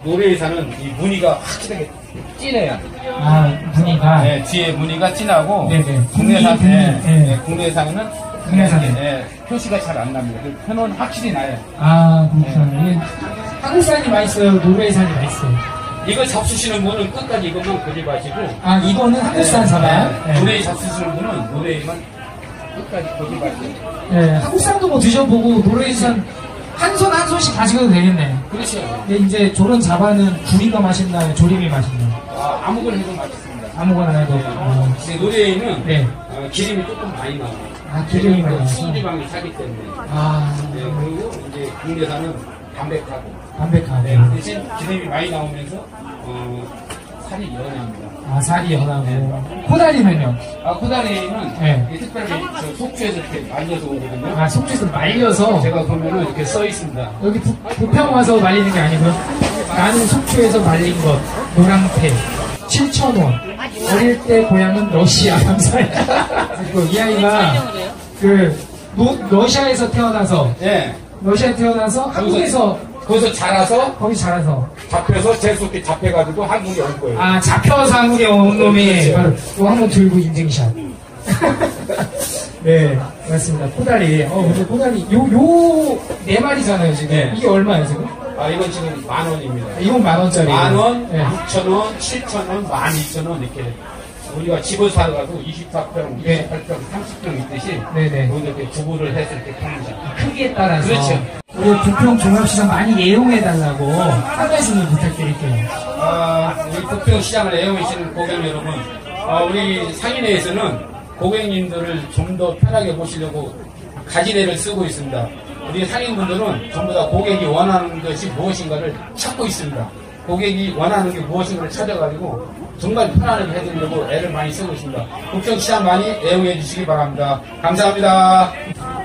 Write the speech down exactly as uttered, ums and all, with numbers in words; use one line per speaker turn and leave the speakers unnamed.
노래에서는 이 무늬가 확실하게 진해요.
아, 무늬가?
네, 뒤에 무늬가 진하고.
네네.
국내산, 네,
네.
네, 국내산은
국내산은?
네, 표시가 잘 안 납니다. 그 표는 확실히 나요.
아, 그렇구나. 네. 한국산이 맛있어요? 노르웨이산이 맛있어요?
이거 잡수시는 분은 끝까지 이것만 고집하시고.
아, 이거는 한국산 잡아요?
네, 네. 노래에 잡수시는 분은 노래에만 끝까지 고집하시고.
네, 한국산도 뭐 드셔보고 노르웨이산 한 손 한 손씩 가지고도 되겠네.
그렇죠.
네, 이제 저런 자반은 구이가 맛있나요? 조림이 맛있나요?
아, 아무거나 해도 맛있습니다.
아무거나 해도.
네.
어.
근데 노래에는
네.
어, 기름이 조금 많이 나와요.
아, 기름이 많이 나와서?
수지방이 차기 때문에.
아.
네, 그리고 이제 국내산은 담백하고.
담백하고.
네, 대신 기름이 많이 나오면서 어, 살이 연합니다.
아, 살이 연하고. 코다리는요?
아, 코다리는
네.
이 특별히 저 속초에서 이렇게 말려서 오거든요.
아, 속초에서 말려서?
제가 보면은 이렇게 써 있습니다.
여기 부, 부평 와서 말리는 게 아니고요. 나는 속초에서 말린 것, 노랑태, 칠천 원. 어릴 때 고향은 러시아, 감사해요. 그리고 이 아이가, 그, 노, 러시아에서 태어나서,
네.
러시아에 태어나서 한국에서,
거기서 자라서,
거기 자라서,
잡혀서 재수없게 잡혀가지고 한국에 온 거예요.
아, 잡혀서 한국에 온 놈이, 바로, 이거 한번 들고 인증샷. 네, 맞습니다. 코다리. 어, 근데 코다리, 요, 요, 네 마리잖아요, 지금.
네.
이게 얼마예요, 지금?
아, 이건 지금 만 원입니다.
이건 만 원짜리.
만 원,
네.
육천 원, 칠천 원, 만 이천 원 이렇게. 우리가 집을 사가지고 이십사 평,
네.
이십팔 평, 삼십 평 있듯이.
네네.
여기 이렇게 구분을 해서 이렇게 팝니다.
크기에 따라서.
그렇죠.
우리 부평 종합시장 많이 애용해달라고 한 말씀 부탁드릴게요.
아, 우리 부평 시장을 애용하시는 고객 여러분, 아, 우리 상인회에서는 고객님들을 좀 더 편하게 보시려고 가지레를 쓰고 있습니다. 우리 상인분들은 전부 다 고객이 원하는 것이 무엇인가를 찾고 있습니다. 고객이 원하는 게 무엇인가를 찾아가지고 정말 편안하게 해드리려고 애를 많이 쓰고 있습니다. 부평 시장 많이 애용해 주시기 바랍니다. 감사합니다.